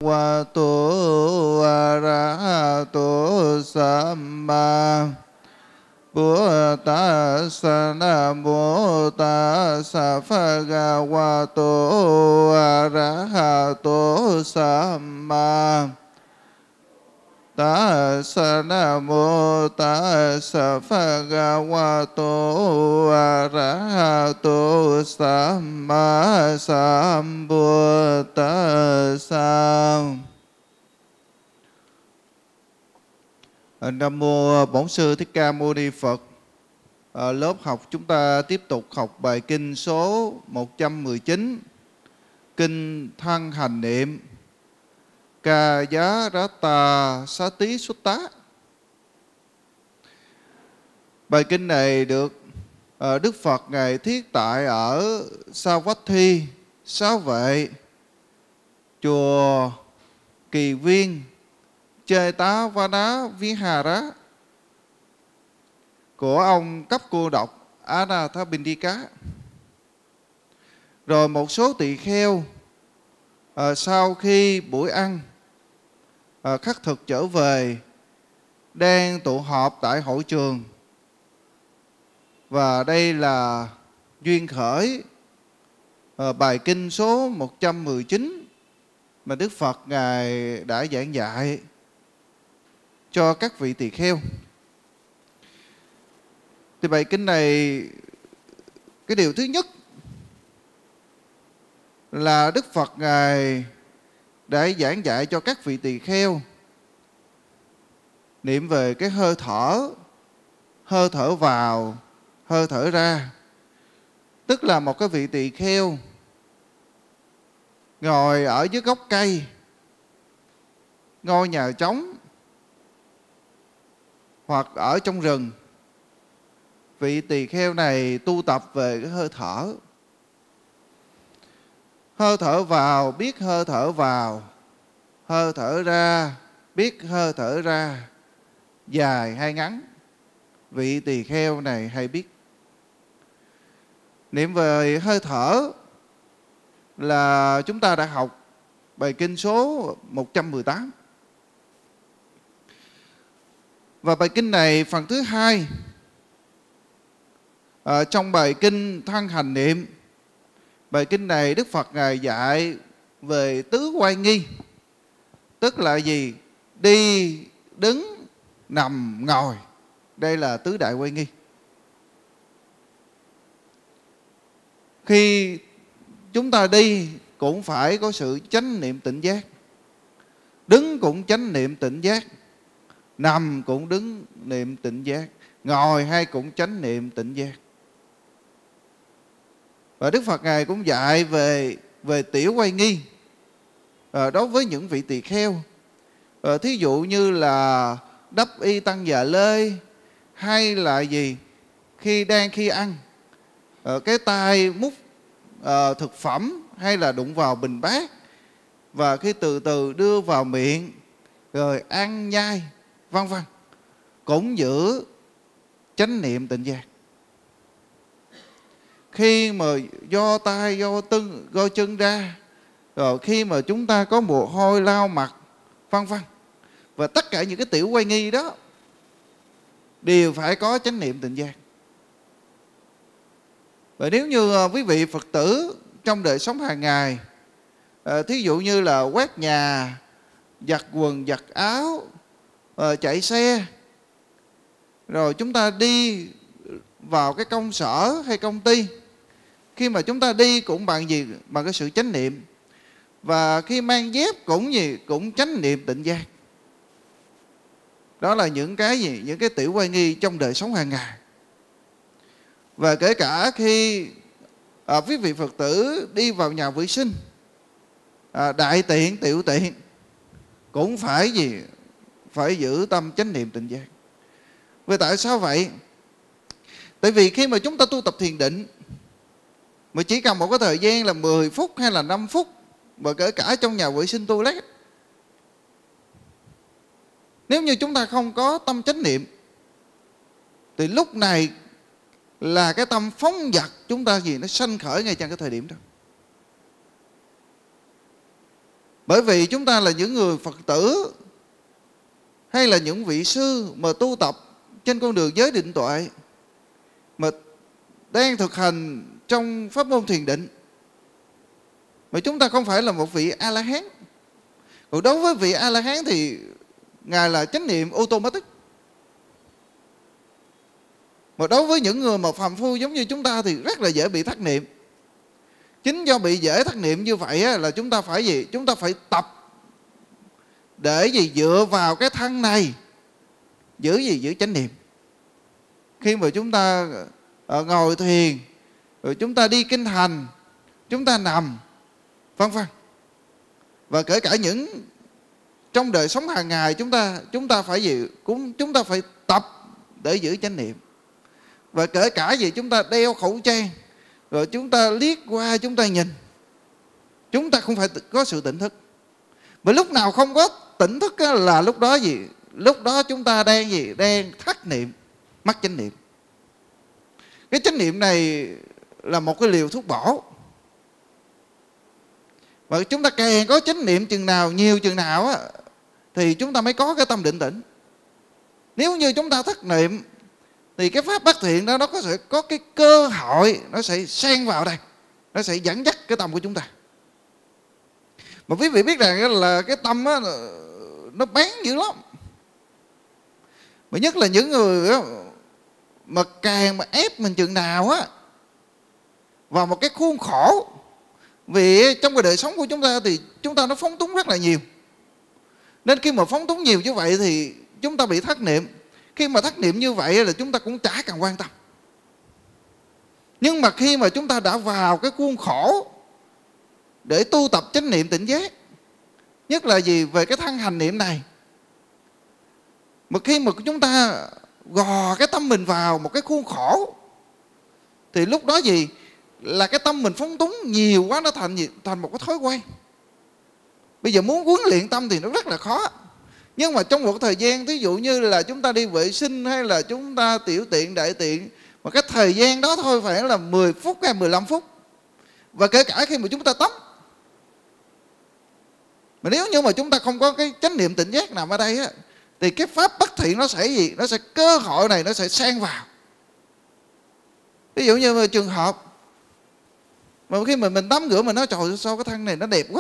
Bhagavato Arahato Samma Buddhassa. Nam mô Tassa Bhagavato Arahato Samma Tassa. Nam mô Tassa Bhagavato Arahato Samma Sambuddhassa. Nam mô Bổn Sư Thích Ca Mâu Ni Phật. Lớp học chúng ta tiếp tục học bài kinh số 119, kinh Thân Hành Niệm, Ca Giá Rata Xá Tí Xuất Tá. Bài kinh này được Đức Phật Ngài thiết tại ở Savatthi, Xá Vệ, chùa Kỳ Viên, Chetavana Vihara của ông Cấp Cô Độc Anathapindika. Rồi một số tỳ kheo sau khi buổi ăn khất thực trở về, đang tụ họp tại hội trường. Và đây là duyên khởi bài kinh số 119 mà Đức Phật Ngài đã giảng dạy cho các vị tỳ kheo. Thì bài kinh này, cái điều thứ nhất là Đức Phật Ngài đã giảng dạy cho các vị tỳ kheo niệm về cái hơi thở vào, hơi thở ra. Tức là một cái vị tỳ kheo ngồi ở dưới gốc cây, ngôi nhà trống, hoặc ở trong rừng. Vị tỳ kheo này tu tập về cái hơi thở. Hơi thở vào biết hơi thở vào, hơi thở ra biết hơi thở ra, dài hay ngắn, vị tỳ kheo này hay biết. Niệm về hơi thở là chúng ta đã học bài kinh số 118. Và bài kinh này phần thứ hai trong bài kinh Thân Hành Niệm. Bài kinh này Đức Phật Ngài dạy về tứ oai nghi. Tức là gì? Đi, đứng, nằm, ngồi. Đây là tứ đại oai nghi. Khi chúng ta đi cũng phải có sự chánh niệm tỉnh giác, đứng cũng chánh niệm tỉnh giác, nằm cũng đứng niệm tỉnh giác, ngồi hay cũng chánh niệm tỉnh giác. Và Đức Phật Ngài cũng dạy về tiểu oai nghi đối với những vị tỳ kheo. Thí dụ như là đắp y tăng già lê, hay là gì, khi ăn, cái tay múc thực phẩm hay là đụng vào bình bát, và khi từ từ đưa vào miệng rồi ăn nhai, vân vân, cũng giữ chánh niệm tỉnh giác. Khi mà do tay, do chân ra, rồi khi mà chúng ta có mồ hôi lau mặt, vân vân, và tất cả những cái tiểu oai nghi đó đều phải có chánh niệm tỉnh giác. Và nếu như quý vị Phật tử trong đời sống hàng ngày, thí dụ như là quét nhà, giặt quần, giặt áo, chạy xe, rồi chúng ta đi vào cái công sở hay công ty, khi mà chúng ta đi cũng bằng gì? Bằng cái sự chánh niệm. Và khi mang dép cũng gì? Cũng chánh niệm tỉnh giác. Đó là những cái gì? Những cái tiểu oai nghi trong đời sống hàng ngày. Và kể cả khi quý vị Phật tử đi vào nhà vệ sinh, đại tiện, tiểu tiện, cũng phải gì? Phải giữ tâm chánh niệm tỉnh giác. Vì tại sao vậy? Tại vì khi mà chúng ta tu tập thiền định, mà chỉ cần một cái thời gian là 10 phút hay là 5 phút, và kể cả trong nhà vệ sinh toilet, nếu như chúng ta không có tâm chánh niệm, thì lúc này là cái tâm phóng dật chúng ta gì nó sanh khởi ngay trong cái thời điểm đó. Bởi vì chúng ta là những người Phật tử hay là những vị sư mà tu tập trên con đường giới định tuệ, mà đang thực hành trong pháp môn thiền định, mà chúng ta không phải là một vị A-la-hán. Còn đối với vị A-la-hán thì Ngài là chánh niệm automatic. Mà đối với những người mà phàm phu giống như chúng ta thì rất là dễ bị thất niệm. Chính do bị dễ thất niệm như vậy là chúng ta phải gì? Chúng ta phải tập để gì? Dựa vào cái thân này giữ gì? Giữ chánh niệm. Khi mà chúng ta ngồi thiền, rồi chúng ta đi kinh hành, chúng ta nằm, vân vân. Và kể cả những trong đời sống hàng ngày chúng ta phải gì? Chúng ta phải tập để giữ chánh niệm. Và kể cả gì? Chúng ta đeo khẩu trang, rồi chúng ta liếc qua, chúng ta nhìn, chúng ta không phải có sự tỉnh thức. Mà lúc nào không có tỉnh thức là lúc đó gì? Lúc đó chúng ta đang gì? Đang thất niệm, mất chánh niệm. Cái chánh niệm này là một cái liều thuốc bổ. Và chúng ta càng có chánh niệm chừng nào, nhiều chừng nào thì chúng ta mới có cái tâm định tĩnh. Nếu như chúng ta thất niệm thì cái pháp bất thiện đó nó sẽ có cái cơ hội, nó sẽ xen vào đây, nó sẽ dẫn dắt cái tâm của chúng ta. Mà quý vị biết rằng là cái tâm nó bén dữ lắm. Mà nhất là những người mà càng mà ép mình chừng nào vào một cái khuôn khổ. Vì trong cái đời sống của chúng ta thì chúng ta nó phóng túng rất là nhiều. Nên khi mà phóng túng nhiều như vậy thì chúng ta bị thất niệm. Khi mà thất niệm như vậy là chúng ta cũng chả cần quan tâm. Nhưng mà khi mà chúng ta đã vào cái khuôn khổ để tu tập chánh niệm tỉnh giác, nhất là gì? Về cái thân hành niệm này, mà khi mà chúng ta gò cái tâm mình vào một cái khuôn khổ thì lúc đó gì? Là cái tâm mình phóng túng nhiều quá, nó thành gì? Thành một cái thói quen. Bây giờ muốn huấn luyện tâm thì nó rất là khó. Nhưng mà trong một thời gian, ví dụ như là chúng ta đi vệ sinh hay là chúng ta tiểu tiện, đại tiện, mà cái thời gian đó thôi phải là 10 phút hay 15 phút. Và kể cả khi mà chúng ta tắm. Mà nếu như mà chúng ta không có cái chánh niệm tỉnh giác nằm ở đây thì cái pháp bất thiện nó sẽ gì? Nó sẽ cơ hội này nó sẽ xen vào. Ví dụ như mà trường hợp mà khi mà mình tắm rửa mình nói trời sao cái thân này nó đẹp quá.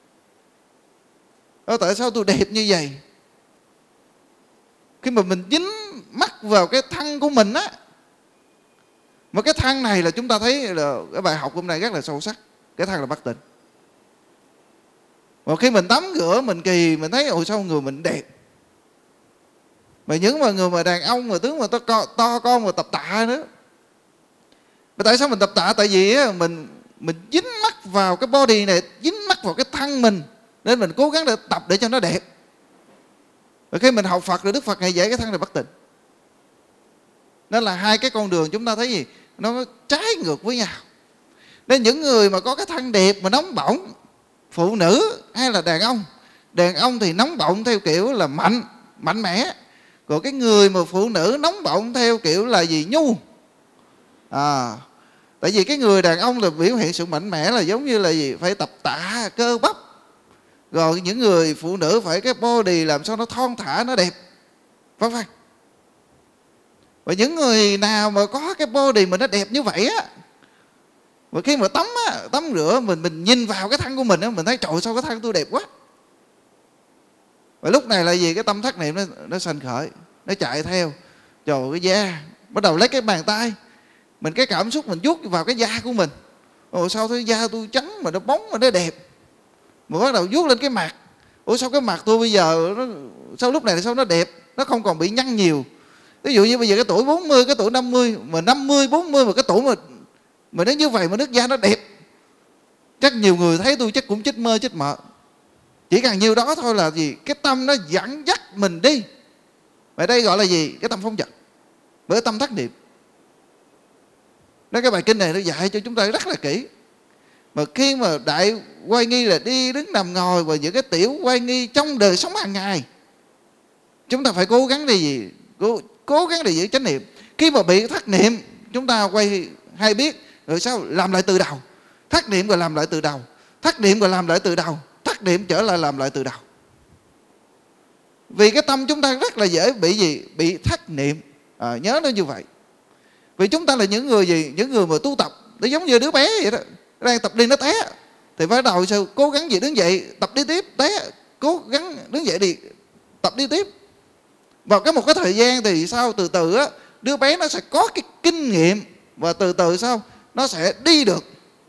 Tại sao tôi đẹp như vậy? Khi mà mình dính mắc vào cái thân của mình mà cái thân này là chúng ta thấy là cái bài học hôm nay rất là sâu sắc. Cái thân là bất tịnh. Và khi mình tắm rửa mình kỳ, mình thấy ôi sao người mình đẹp. Mà những mà người mà đàn ông mà tướng mà to con mà tập tạ nữa. Mà tại sao mình tập tạ? Tại vì mình dính mắc vào cái body này, dính mắc vào cái thân mình, nên mình cố gắng để tập để cho nó đẹp. Và khi mình học Phật rồi Đức Phật ngày dạy cái thân này bất tịnh. Nên là hai cái con đường chúng ta thấy gì? Nó trái ngược với nhau. Nên những người mà có cái thân đẹp mà nóng bỏng, phụ nữ hay là đàn ông thì nóng bỏng theo kiểu là mạnh mẽ. Còn cái người mà phụ nữ nóng bỏng theo kiểu là gì? Nhu. Tại vì cái người đàn ông là biểu hiện sự mạnh mẽ là giống như là gì? Phải tập tạ cơ bắp. Rồi những người phụ nữ phải cái body làm sao nó thon thả, nó đẹp, vân vân. Và những người nào mà có cái body mà nó đẹp như vậy và khi mà tắm rửa mình nhìn vào cái thân của mình mình thấy trời sao cái thân tôi đẹp quá. Và lúc này là gì? Cái tâm thất niệm nó sanh khởi, nó chạy theo. Trời cái da, bắt đầu lấy cái bàn tay mình, cái cảm xúc mình vuốt vào cái da của mình. Ồ sao cái da tôi trắng mà nó bóng mà nó đẹp. Mà bắt đầu vuốt lên cái mặt. Ủa sao cái mặt tôi bây giờ sao lúc này sao nó đẹp, nó không còn bị nhăn nhiều. Ví dụ như bây giờ cái tuổi 40, cái tuổi 50, mà 50, 40 mà cái tuổi mà nó như vậy mà nước da nó đẹp, chắc nhiều người thấy tôi chắc cũng chết mơ chết mợ. Chỉ cần nhiêu đó thôi là gì? Cái tâm nó dẫn dắt mình đi. Vậy đây gọi là gì? Cái tâm phóng dật, bởi tâm thất niệm. Nên cái bài kinh này nó dạy cho chúng ta rất là kỹ. Mà khi mà đại oai nghi là đi đứng nằm ngồi và những cái tiểu oai nghi trong đời sống hàng ngày, chúng ta phải cố gắng để gì? Cố gắng để giữ chánh niệm. Khi mà bị thất niệm, chúng ta quay hay biết rồi sao làm lại từ đầu. Thất niệm rồi làm lại từ đầu. Thất niệm rồi làm lại từ đầu. Thất thất niệm trở lại làm lại từ đầu. Vì cái tâm chúng ta rất là dễ bị gì? Bị thất niệm. Nhớ nó như vậy. Vì chúng ta là những người gì? Những người mà tu tập. Nó giống như đứa bé vậy đó, đang tập đi nó té thì bắt đầu sao? Cố gắng gì đứng dậy tập đi tiếp, té cố gắng đứng dậy đi tập đi tiếp. Vào một cái thời gian thì sao? Từ từ á, đứa bé nó sẽ có cái kinh nghiệm và từ từ sao? Nó sẽ đi được.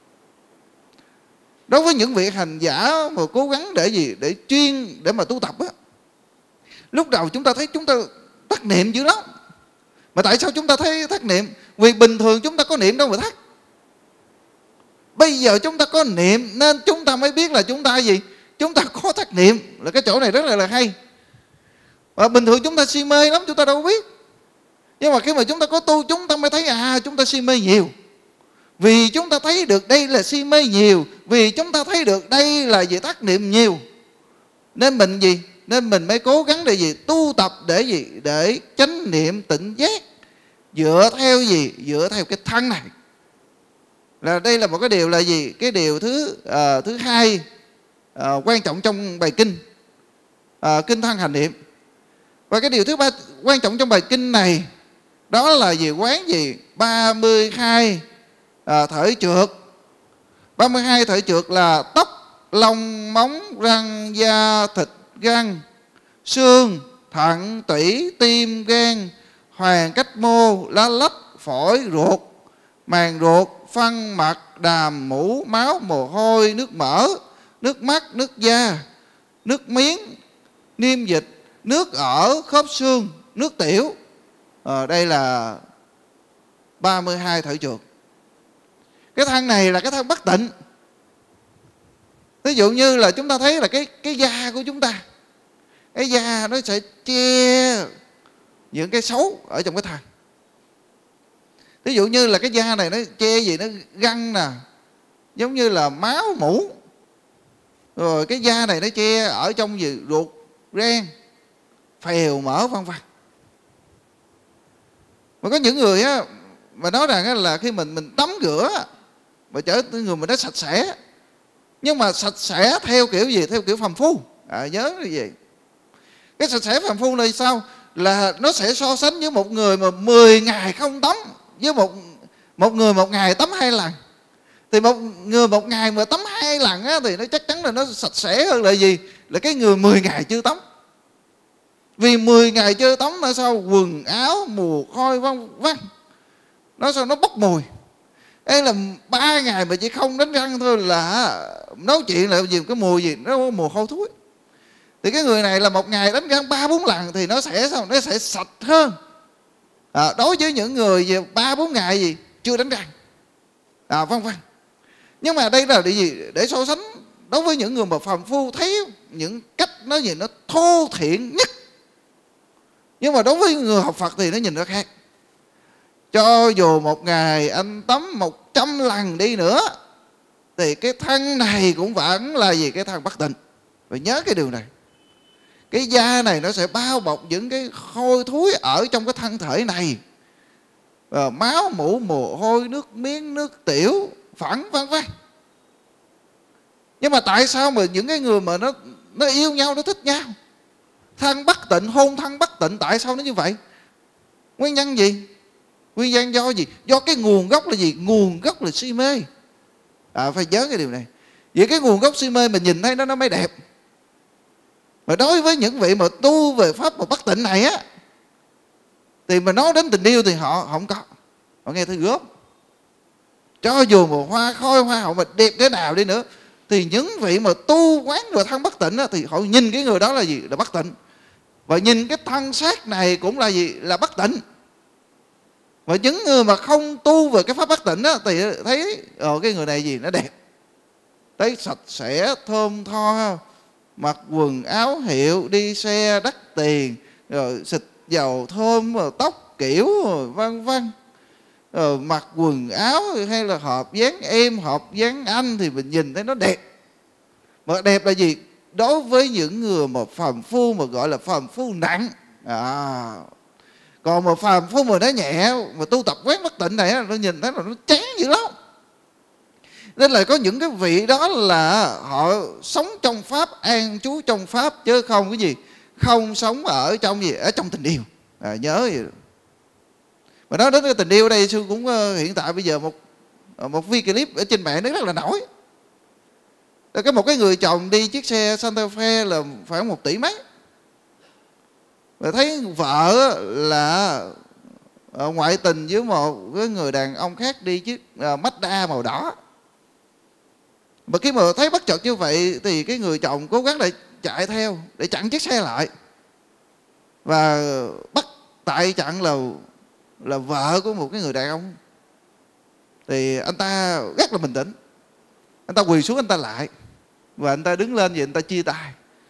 Đối với những vị hành giả mà cố gắng để gì? Để mà tu tập á, lúc đầu chúng ta thấy chúng ta thất niệm dữ lắm. Mà tại sao chúng ta thấy thất niệm? Vì bình thường chúng ta có niệm đâu mà thất. Bây giờ chúng ta có niệm nên chúng ta mới biết là chúng ta gì? Chúng ta có thất niệm. Là cái chỗ này rất là hay. Và bình thường chúng ta si mê lắm, chúng ta đâu có biết. Nhưng mà khi mà chúng ta có tu, chúng ta mới thấy chúng ta si mê nhiều. Vì chúng ta thấy được đây là si mê nhiều, vì chúng ta thấy được đây là gì? Thất niệm nhiều. Nên mình gì? Nên mình mới cố gắng để gì? Tu tập để gì? Để chánh niệm tỉnh giác. Dựa theo gì? Dựa theo cái thân này. Là đây là một cái điều là gì? Cái điều thứ hai quan trọng trong bài kinh, kinh thân hành niệm. Và cái điều thứ ba quan trọng trong bài kinh này, đó là gì? Quán gì? 32 thể trượt. 32 thể trượt là tóc, lông, móng, răng, da, thịt, gan, xương, thận, tủy, tim, gan, hoàng, cách mô, lá lách, phổi, ruột, màng ruột, phân, mật, đàm, mũ, máu, mồ hôi, nước mỡ, nước mắt, nước da, nước miếng, niêm dịch, nước ở, khớp xương, nước tiểu. Đây là 32 thể trượt. Cái thân này là cái thân bất tịnh. Ví dụ như là chúng ta thấy là cái da của chúng ta, cái da nó sẽ che những cái xấu ở trong cái thân. Ví dụ như là cái da này nó che gì? Nó găng nè, giống như là máu mủ. Rồi cái da này nó che ở trong gì? Ruột, gan, phèo, mỡ, vân vân. Mà có những người á mà nói rằng là khi mình tắm rửa mà trở thành người mình nó sạch sẽ. Nhưng mà sạch sẽ theo kiểu gì? Theo kiểu phàm phu. Nhớ như vậy. Cái sạch sẽ phàm phu này sao? Là nó sẽ so sánh với một người mà 10 ngày không tắm với một người một ngày tắm 2 lần. Thì một người một ngày mà tắm 2 lần á, thì nó chắc chắn là nó sạch sẽ hơn là gì? Là cái người 10 ngày chưa tắm. Vì 10 ngày chưa tắm là sao? Quần áo, mùi hôi, vân vân. Nó sao? Nó bốc mùi. Đây là 3 ngày mà chỉ không đánh răng thôi là nói chuyện là gì? Cái mùi gì? Nó có mùi hôi thối. Thì cái người này là một ngày đánh răng 3-4 lần thì nó sẽ sao? Nó sẽ sạch hơn. Đối với những người 3-4 ngày gì? Chưa đánh răng. Vân vân. Nhưng mà đây là để gì? Để so sánh đối với những người mà phàm phu thấy những cách nói gì nó thô thiển nhất. Nhưng mà đối với người học Phật thì nó nhìn nó khác. Cho dù một ngày anh tắm 100 lần đi nữa thì cái thân này cũng vẫn là gì? Cái thân bất tịnh. Phải nhớ cái điều này. Cái da này nó sẽ bao bọc những cái hôi thối ở trong cái thân thể này. Máu, mủ, mồ hôi, nước miếng, nước tiểu, phẫn, vân vân. Nhưng mà tại sao mà những cái người mà nó yêu nhau, nó thích nhau, thân bất tịnh, hôn thân bất tịnh, tại sao nó như vậy? Nguyên nhân gì? Nguyên nhân do gì? Do cái nguồn gốc là gì? Nguồn gốc là si mê. Phải nhớ cái điều này. Vì cái nguồn gốc si mê mình nhìn thấy nó mới đẹp. Mà đối với những vị mà tu về pháp mà bất tịnh này á, thì mà nói đến tình yêu thì họ không có. Họ nghe thấy gớm. Cho dù một hoa khôi, hoa hậu mà đẹp thế nào đi nữa, thì những vị mà tu quán rồi thân bất tịnh á, thì họ nhìn cái người đó là gì? Là bất tịnh. Và nhìn cái thân xác này cũng là gì? Là bất tịnh. Và những người mà không tu về cái pháp bất tịnh á, thì thấy cái người này gì? Nó đẹp, thấy sạch sẽ, thơm tho, mặc quần áo hiệu, đi xe đắt tiền, rồi xịt dầu thơm, rồi tóc kiểu, rồi vân vân, rồi mặc quần áo hay là hộp dáng em, hộp dáng anh thì mình nhìn thấy nó đẹp. Mà đẹp là gì? Đối với những người mà phàm phu mà gọi là phàm phu nặng. Còn mà phàm phu mà nó nhẹ, mà tu tập quán bất tịnh này nó nhìn thấy là nó chán dữ lắm. Nên là có những cái vị đó là họ sống trong pháp, an trú trong pháp, chứ không cái gì, không sống ở trong gì, ở trong tình yêu. Nhớ vậy. Mà nói đến cái tình yêu đây, sư cũng hiện tại bây giờ một video clip ở trên mạng nó rất là nổi. Một cái người chồng đi chiếc xe Santa Fe là khoảng 1 tỷ mấy, và thấy vợ là ngoại tình với một cái người đàn ông khác đi chiếc Mazda màu đỏ. Mà khi mà thấy bất chợt như vậy thì cái người chồng cố gắng lại chạy theo để chặn chiếc xe lại, và bắt tại chặn là vợ của một cái người đàn ông. Thì anh ta rất là bình tĩnh, anh ta quỳ xuống, anh ta lại, và anh ta đứng lên và anh ta chia tay.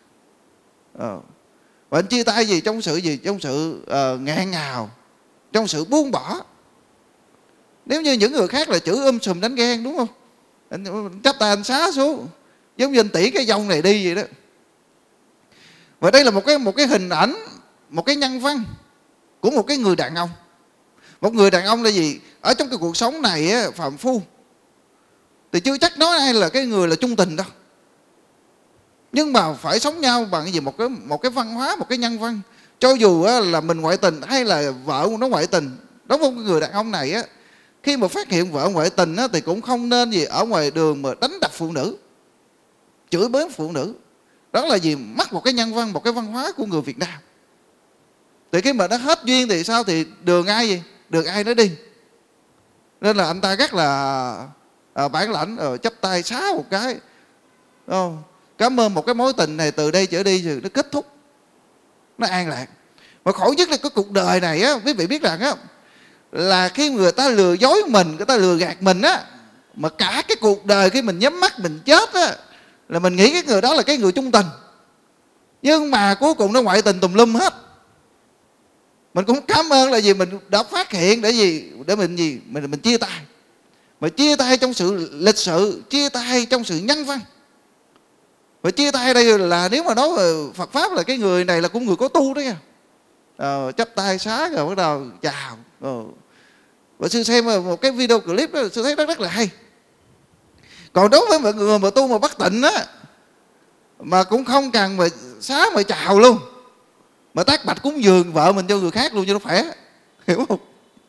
Và anh chia tay gì? Trong sự gì? Trong sự ngạn ngào, trong sự buông bỏ. Nếu như những người khác là chửi sùm đánh ghen, đúng không? Anh chắp tay anh xá xuống, giống như anh tỉ cái dông này đi vậy đó. Và đây là một cái hình ảnh, một cái nhân văn của một cái người đàn ông. Một người đàn ông là gì? Ở trong cái cuộc sống này á, phàm phu thì chưa chắc nói ai là cái người là chung tình đâu. Nhưng mà phải sống nhau bằng cái gì? Một cái văn hóa, một cái nhân văn. Cho dù á, là mình ngoại tình hay là vợ nó ngoại tình, đối với người đàn ông này á, khi mà phát hiện vợ ngoại tình á, thì cũng không nên gì ở ngoài đường mà đánh đập phụ nữ, chửi bới phụ nữ. Đó là gì? Mất một cái nhân văn, một cái văn hóa của người Việt Nam. Thì khi mà nó hết duyên thì sao? Thì đường ai gì? Đường ai nó đi. Nên là anh ta rất là bản lãnh, chắp tay xá một cái. Cảm ơn một cái mối tình này, từ đây trở đi rồi nó kết thúc, nó an lạc. Mà khổ nhất là cái cuộc đời này á, quý vị biết rằng á, là khi người ta lừa dối mình, người ta lừa gạt mình á, mà cả cái cuộc đời khi mình nhắm mắt mình chết á, là mình nghĩ cái người đó là cái người chung tình, nhưng mà cuối cùng nó ngoại tình tùm lum hết. Mình cũng cảm ơn là gì? Mình đã phát hiện để gì? Để mình gì? Mình chia tay. Mà chia tay trong sự lịch sự, chia tay trong sự nhân văn. Và chia tay đây là nếu mà nói về Phật Pháp là cái người này là cũng người có tu đó nha. Chắp tay xá rồi bắt đầu chào. Và sư xem một cái video clip đó, sư thấy rất là hay. Còn đối với mọi người mà tu mà bất tịnh á, mà cũng không cần mà xá mà chào luôn, mà tác bạch cúng dường vợ mình cho người khác luôn cho nó khỏe, hiểu không?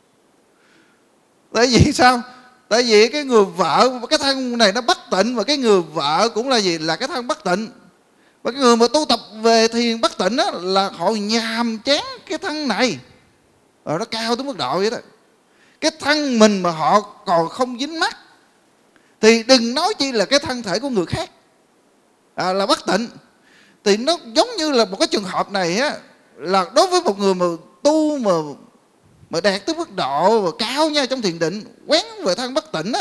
Tại vì sao? Tại vì cái người vợ, cái thân này nó bất tịnh, và cái người vợ cũng là gì? Là cái thân bất tịnh. Và cái người mà tu tập về thiền bất tịnh á, là họ nhàm chán cái thân này, nó cao tới mức độ vậy đó. Cái thân mình mà họ còn không dính mắc, thì đừng nói chi là cái thân thể của người khác là bất tịnh. Thì nó giống như là một cái trường hợp này á, là đối với một người mà tu mà đạt tới mức độ mà cao nha, trong thiền định quán về thân bất tịnh á,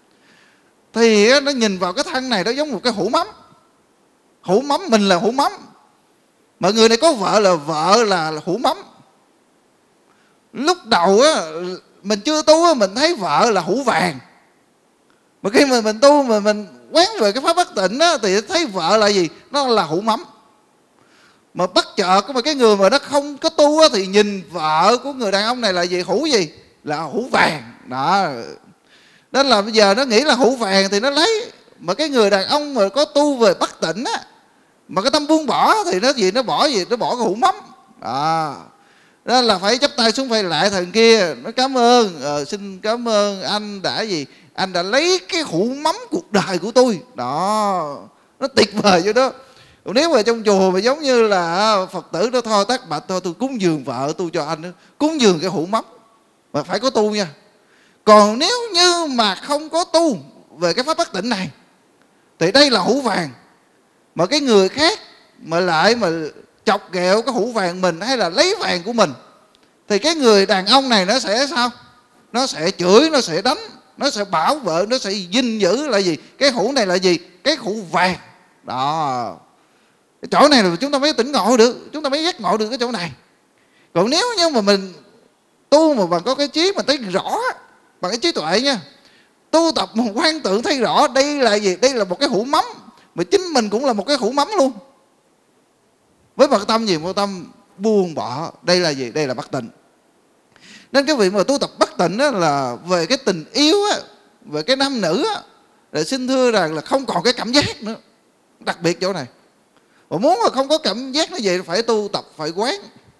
thì nó nhìn vào cái thân này nó giống một cái hũ mắm. Hũ mắm, mình là hũ mắm, mà người này có vợ là hũ mắm. Lúc đầu á, mình chưa tu á, mình thấy vợ là hũ vàng. Mà khi mà mình tu mà mình quán về cái pháp bất tịnh á, thì thấy vợ là gì? Nó là hũ mắm. Mà bất chợt mà cái người mà nó không có tu á, thì nhìn vợ của người đàn ông này là gì? Hũ gì? Là hũ vàng đó. Nên là bây giờ nó nghĩ là hũ vàng thì nó lấy. Mà cái người đàn ông mà có tu về bất tịnh á, mà cái tâm buông bỏ thì nó gì? Nó bỏ gì? Nó bỏ cái hũ mắm. Nên là phải chắp tay xuống, phải lại thằng kia, nó cảm ơn, xin cảm ơn anh đã gì? Anh đã lấy cái hũ mắm cuộc đời của tôi đó. Nó tuyệt vời vậy đó. Còn nếu mà trong chùa mà giống như là Phật tử đó thôi, tác bạch thôi, tôi cúng dường vợ tôi cho anh đó, cúng dường cái hũ mắm, mà phải có tu nha. Còn nếu như mà không có tu về cái pháp bất tịnh này, thì đây là hũ vàng. Mà cái người khác mà lại mà chọc ghẹo cái hũ vàng mình, hay là lấy vàng của mình, thì cái người đàn ông này nó sẽ sao? Nó sẽ chửi, nó sẽ đánh, nó sẽ bảo vệ, nó sẽ gìn giữ là gì? Cái hũ này là gì? Cái hũ vàng đó. Cái chỗ này là chúng ta mới tỉnh ngộ được, chúng ta mới giác ngộ được cái chỗ này. Còn nếu như mà mình tu mà bằng có cái trí mà thấy rõ, bằng cái trí tuệ nha, tu tập một quan tượng thấy rõ đây là gì? Đây là một cái hũ mắm, mà chính mình cũng là một cái hũ mắm luôn. Với một tâm gì? Một tâm buông bỏ. Đây là gì? Đây là bất tịnh. Nên cái vị mà tu tập bất tịnh là về cái tình yêu á, về cái nam nữ á, Rồi xin thưa rằng là không còn cái cảm giác nữa, đặc biệt chỗ này. Mà muốn mà không có cảm giác nó vậy phải tu tập, phải quán.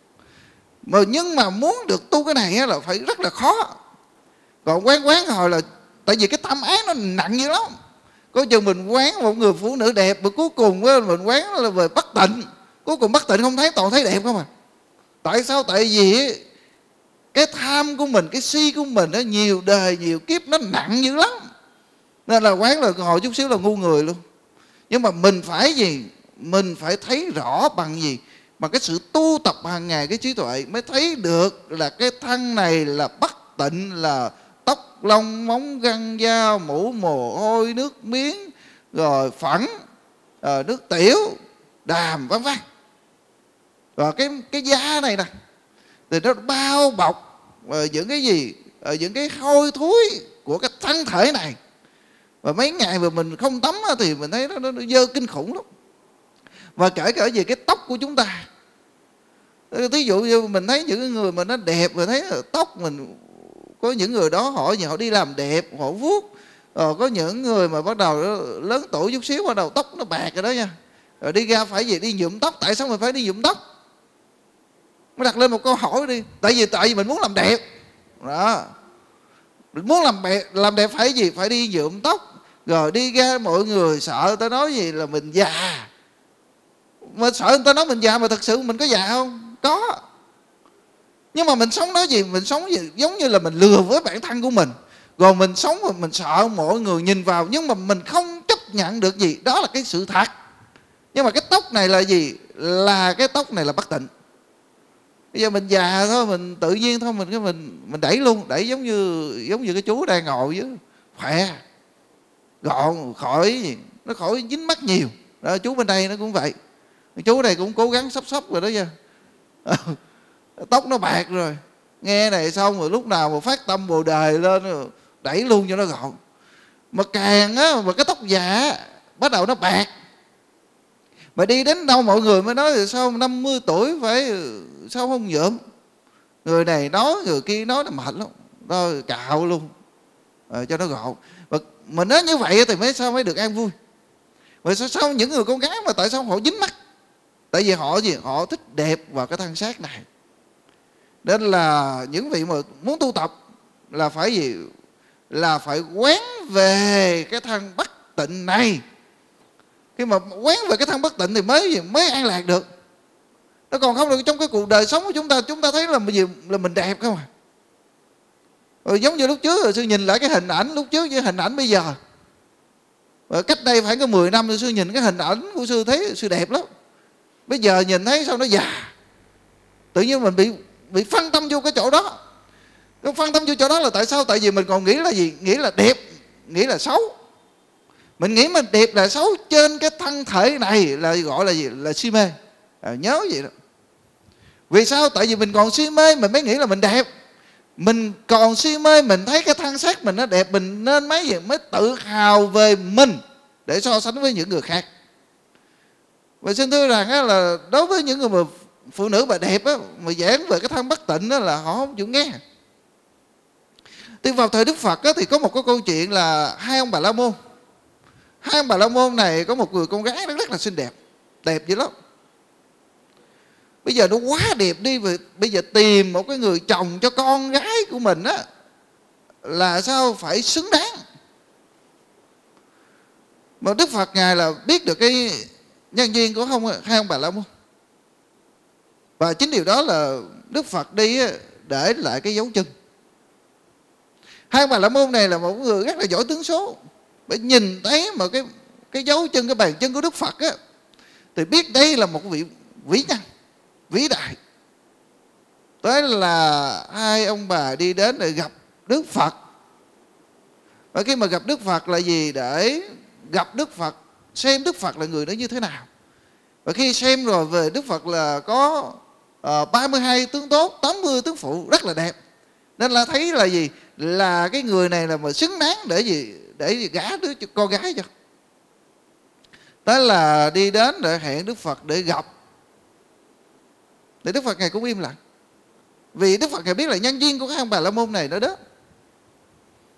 Nhưng mà muốn được tu cái này là phải rất là khó. Còn quán hồi là tại vì cái tâm ái nó nặng dữ lắm. Có chừng mình quán một người phụ nữ đẹp, mà cuối cùng mình quán là về bất tịnh. Cuối cùng bất tịnh không thấy, toàn thấy đẹp không à. Tại sao? Tại vì cái tham của mình, cái si của mình nó nhiều đời nhiều kiếp, nó nặng dữ lắm. Nên là quán là ngồi chút xíu là ngu người luôn. Nhưng mà mình phải gì? Mình phải thấy rõ bằng gì? Bằng cái sự tu tập hàng ngày cái trí tuệ mới thấy được là cái thân này là bất tịnh, là tóc lông móng răng da mũ mồ hôi nước miếng rồi phẫn nước tiểu đàm vân vân. Và cái da này nè thì nó bao bọc những cái gì, những cái hôi thối của cái thân thể này. Và mấy ngày mà mình không tắm thì mình thấy nó dơ kinh khủng lắm. Và kể cả về cái tóc của chúng ta, thí dụ như mình thấy những người mà nó đẹp, mình thấy tóc mình, có những người đó họ đi làm đẹp, họ vuốt. Có những người mà bắt đầu lớn tuổi chút xíu, bắt đầu tóc nó bạc rồi đó nha. Rồi đi ra phải gì đi nhuộm tóc. Tại sao mình phải đi nhuộm tóc? Mới đặt lên một câu hỏi đi. Tại vì mình muốn làm đẹp đó. Mình muốn làm đẹp phải gì? Phải đi nhuộm tóc. Rồi đi ra mọi người sợ ta nói gì là mình già. Mà sợ người ta nói mình già, mà thật sự mình có già không? Có. Nhưng mà mình sống nói gì? Mình sống gì? Giống như là mình lừa với bản thân của mình. Rồi mình sống mà mình sợ mọi người nhìn vào. Nhưng mà mình không chấp nhận được gì. Đó là cái sự thật. Nhưng mà cái tóc này là gì? Là cái tóc này là bất tịnh. Bây giờ mình già thôi, mình tự nhiên thôi, mình đẩy luôn. Đẩy giống như cái chú đang ngồi với khỏe, gọn, khỏi gì, nó khỏi dính mắt nhiều đó. Chú bên đây nó cũng vậy. Chú này cũng cố gắng sắp rồi đó nha. Tóc nó bạc rồi, nghe này xong rồi lúc nào mà phát tâm bồ đề lên đẩy luôn cho nó gọn. Mà càng á, mà cái tóc già bắt đầu nó bạc, mà đi đến đâu mọi người mới nói là sao 50 tuổi phải sao không nhuộm. Người này nói, người kia nói là mệt lắm, rồi cạo luôn cho nó gọn. Và mình nói như vậy thì mới được an vui. Mà sao những người con gái mà tại sao họ dính mắt? Tại vì họ gì? Họ thích đẹp vào cái thân xác này. Nên là những vị mà muốn tu tập là phải gì? Là phải quán về cái thân bất tịnh này. Khi mà quán về cái thân bất tịnh thì mới an lạc được. Nó còn không được trong cái cuộc đời sống của chúng ta thấy là mình đẹp không à. Rồi giống như lúc trước rồi sư nhìn lại cái hình ảnh lúc trước với hình ảnh bây giờ. Rồi cách đây phải có 10 năm rồi sư nhìn cái hình ảnh của sư thấy sư đẹp lắm. Bây giờ nhìn thấy sao nó già. Tự nhiên mình bị phân tâm vô cái chỗ đó. Cái phân tâm vô chỗ đó là tại sao? Tại vì mình còn nghĩ là gì? Nghĩ là đẹp, nghĩ là xấu. Mình nghĩ mình đẹp là xấu trên cái thân thể này là gọi là gì? Là si mê. Nhớ vậy đó. Vì sao? Tại vì mình còn si mê mình mới nghĩ là mình đẹp. Mình còn si mê mình thấy cái thân xác mình nó đẹp, mình nên mới tự hào về mình để so sánh với những người khác. Và xin thưa rằng là đối với những người mà phụ nữ mà đẹp mà giảng về cái thân bất tịnh là họ không chịu nghe. Thì vào thời Đức Phật thì có một cái câu chuyện là hai ông Bà La Môn. Hai ông Bà La Môn này có một người con gái nó rất là xinh đẹp, đẹp dữ lắm. Bây giờ nó quá đẹp đi, bây giờ tìm một cái người chồng cho con gái của mình là sao phải xứng đáng. Mà Đức Phật Ngài là biết được cái nhân duyên của hai ông Bà La Môn. Và chính điều đó là Đức Phật đi để lại cái dấu chân. Hai ông Bà La Môn này là một người rất là giỏi tướng số. Bởi nhìn thấy mà cái dấu chân, cái bàn chân của Đức Phật thì biết đây là một vị vĩ nhân, vĩ đại. Tới là hai ông bà đi đến để gặp Đức Phật. Và khi mà gặp Đức Phật là gì? Để gặp Đức Phật, xem Đức Phật là người đó như thế nào. Và khi xem rồi về Đức Phật là có 32 tướng tốt, 80 tướng phụ rất là đẹp. Nên là thấy là gì? Là cái người này là mà xứng đáng để gì? Để gả đứa con gái cho. Tới là đi đến để hẹn Đức Phật để gặp. Thì Đức Phật Ngài cũng im lặng. Vì Đức Phật Ngài biết là nhân duyên của các ông Bà La Môn này nữa đó.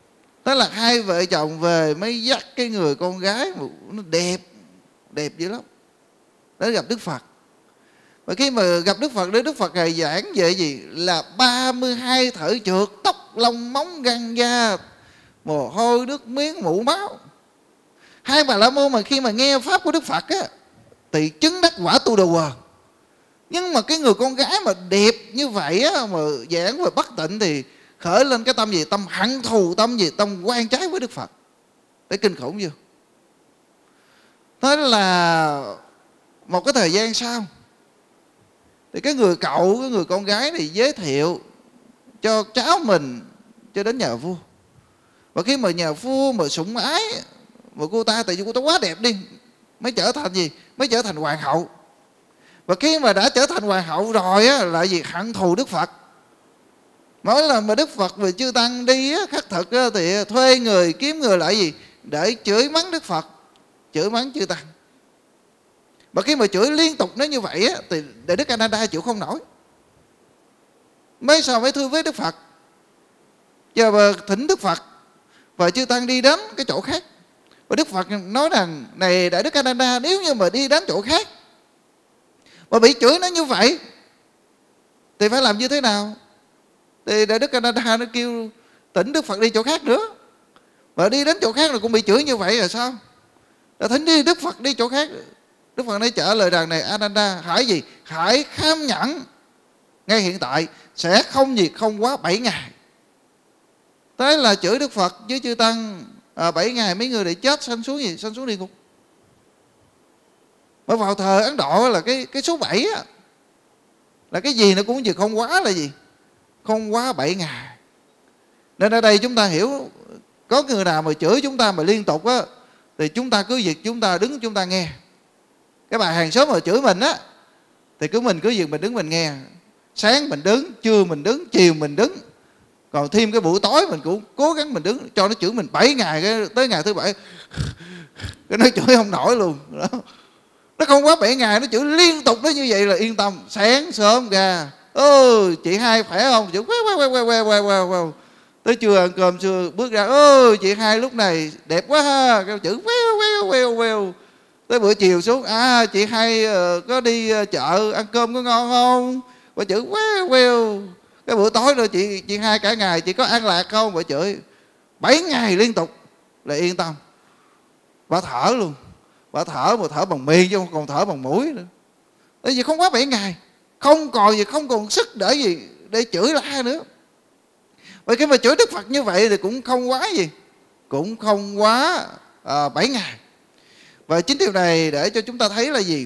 Thế là hai vợ chồng về mới dắt cái người con gái mà nó đẹp dữ lắm, đến gặp Đức Phật. Và khi mà gặp Đức Phật, Đức Phật Ngài giảng về gì? Là 32 thở trượt, tóc lông móng găng da, mồ hôi nước miếng mũ máu. Hai Bà La Môn mà khi mà nghe pháp của Đức Phật á, thì chứng đắc quả tu đồ. Nhưng mà cái người con gái mà đẹp như vậy á, mà giảng về bất tịnh thì khởi lên cái tâm gì? Tâm hận thù, tâm gì? Tâm quan trái với Đức Phật. Để kinh khủng chưa? Thế là một cái thời gian sau thì cái người cậu, cái người con gái thì giới thiệu cho cháu mình cho đến nhà vua. Và khi mà nhà vua mà sủng ái mà cô ta, tại vì cô ta quá đẹp đi, mới trở thành gì? Mới trở thành hoàng hậu. Và khi mà đã trở thành hoàng hậu rồi á, là gì? Hận thù Đức Phật. Mỗi lần mà Đức Phật và chư Tăng đi á, khất thực á, thì thuê người, kiếm người lại gì? Để chửi mắng Đức Phật, chửi mắng chư Tăng. Và khi mà chửi liên tục nó như vậy á, thì Đại Đức A Nan Đa chịu không nổi, mới sao mới thưa với Đức Phật. Giờ mà thỉnh Đức Phật và chư Tăng đi đến cái chỗ khác. Và Đức Phật nói rằng: này Đại Đức A Nan Đa, nếu như mà đi đến chỗ khác mà bị chửi nó như vậy thì phải làm như thế nào? Thì Đại Đức A Nan Đa nó kêu thỉnh Đức Phật đi chỗ khác nữa. Và đi đến chỗ khác rồi cũng bị chửi như vậy rồi sao? Rồi thỉnh đi Đức Phật đi chỗ khác. Đức Phật nói trả lời rằng: này A Nan Đa, hãy gì? Hãy kham nhẫn, ngay hiện tại sẽ không gì không quá 7 ngày. Thế là chửi Đức Phật với chư Tăng 7 ngày mấy người để chết, sanh xuống gì? Sanh xuống địa ngục. Mà vào thời Ấn Độ là cái số 7 á, là cái gì nó cũng gì không quá là gì? Không quá 7 ngày. Nên ở đây chúng ta hiểu, có người nào mà chửi chúng ta mà liên tục á, thì chúng ta cứ việc chúng ta đứng chúng ta nghe. Cái bà hàng xóm mà chửi mình á, thì mình cứ việc mình đứng mình nghe. Sáng mình đứng, trưa mình đứng, chiều mình đứng. Còn thêm cái buổi tối mình cũng cố gắng mình đứng, cho nó chửi mình 7 ngày, tới ngày thứ 7 cái nó chửi không nổi luôn đó. Nó không quá 7 ngày, nó chửi liên tục nó như vậy là yên tâm. Sáng sớm ra: chị Hai khỏe không? Chửi queo. Tới trưa ăn cơm trưa bước ra: chị Hai lúc này đẹp quá ha. Chửi queo. Tới bữa chiều xuống: chị Hai có đi chợ ăn cơm có ngon không? Bà chửi queo. Cái bữa tối rồi chị Hai cả ngày chị có ăn lạc không? Bà chửi 7 ngày liên tục là yên tâm. Bà thở luôn. Bà thở mà thở bằng miệng chứ không còn thở bằng mũi nữa. Tại vì không quá 7 ngày, không còn sức để chửi la nữa. Vậy khi mà chửi Đức Phật như vậy thì cũng không quá gì? Cũng không quá 7 ngày. Và chính điều này để cho chúng ta thấy là gì?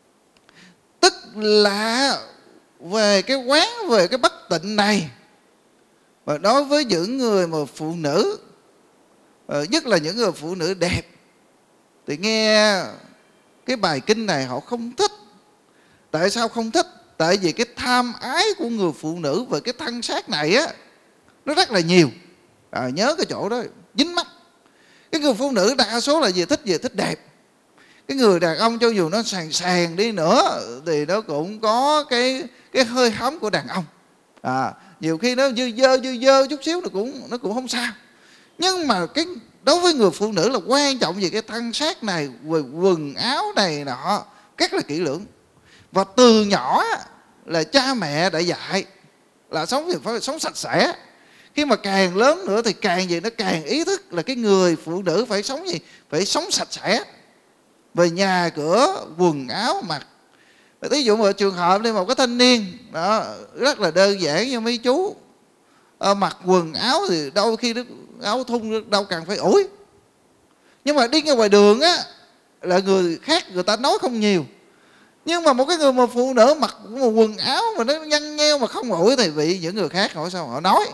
Tức là về cái quán, về cái bất tịnh này, và đối với những người mà phụ nữ, nhất là những người phụ nữ đẹp, thì nghe cái bài kinh này họ không thích. Tại sao không thích? Tại vì cái tham ái của người phụ nữ về cái thân xác này á, nó rất là nhiều. Nhớ cái chỗ đó, dính mắt. Cái người phụ nữ đa số là gì? Thích đẹp. Cái người đàn ông cho dù nó sàn đi nữa thì nó cũng có cái hơi hóm của đàn ông. Nhiều khi nó dơ chút xíu nó cũng không sao. Nhưng mà đối với người phụ nữ là quan trọng về cái thân xác này, về quần áo này nọ, rất là kỹ lưỡng. Và từ nhỏ là cha mẹ đã dạy là phải sống sạch sẽ. Khi mà càng lớn nữa thì càng gì nó càng ý thức là cái người phụ nữ phải sống gì? Phải sống sạch sẽ về nhà cửa, quần áo mặc. Ví dụ một trường hợp đi, một cái thanh niên đó rất là đơn giản như mấy chú, mặc quần áo thì đôi khi áo thun đâu cần phải ủi. Nhưng mà đi ra ngoài đường á là người khác người ta nói không nhiều. Nhưng mà một cái người mà phụ nữ mặc một quần áo mà nó nhăn nheo mà không ủi thì bị những người khác hỏi sao họ nói.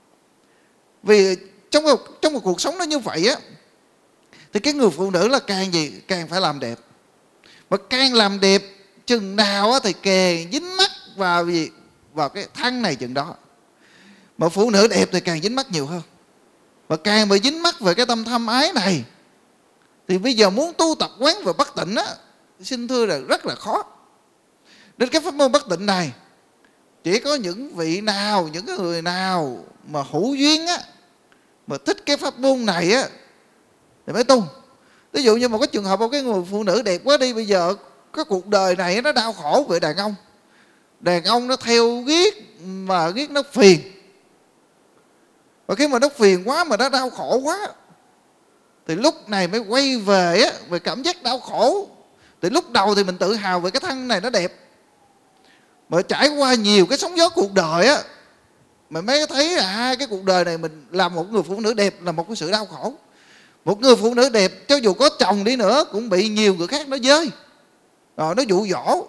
Vì trong một cuộc sống nó như vậy á, thì cái người phụ nữ là càng phải làm đẹp. Mà càng làm đẹp chừng nào á thì càng dính mắc vào cái thân này chừng đó. Mà phụ nữ đẹp thì càng dính mắc nhiều hơn. Và càng bị dính mắc về cái tâm tham ái này thì bây giờ muốn tu tập quán về bất tịnh á, xin thưa là rất là khó. Đến cái pháp môn bất tịnh này chỉ có những vị nào, những cái người nào mà hữu duyên á, mà thích cái pháp môn này á thì mới tu. Ví dụ như một cái trường hợp một cái người phụ nữ đẹp quá đi, bây giờ cái cuộc đời này nó đau khổ về đàn ông. Đàn ông nó theo ghét mà ghét nó phiền. Và khi mà nó phiền quá mà nó đau khổ quá thì lúc này mới quay về á, về cảm giác đau khổ. Thì lúc đầu thì mình tự hào về cái thân này nó đẹp, mà trải qua nhiều cái sóng gió cuộc đời á, mình mới thấy cái cuộc đời này mình làm một người phụ nữ đẹp là một cái sự đau khổ. Một người phụ nữ đẹp cho dù có chồng đi nữa cũng bị nhiều người khác nó dơi, rồi nó dụ dỗ,